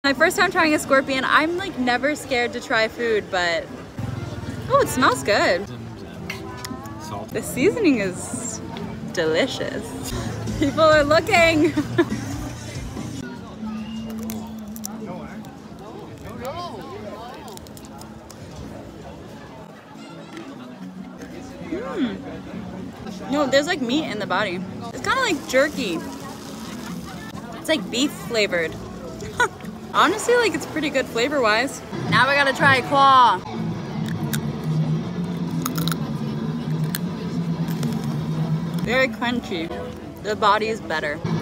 My first time trying a scorpion. I'm like never scared to try food, but oh, it smells good. Salt. The seasoning is delicious. People are looking. No, there's like meat in the body. It's kind of like jerky. It's like beef flavored. Honestly, like it's pretty good flavor wise. Now we gotta try claw. Very crunchy. The body is better.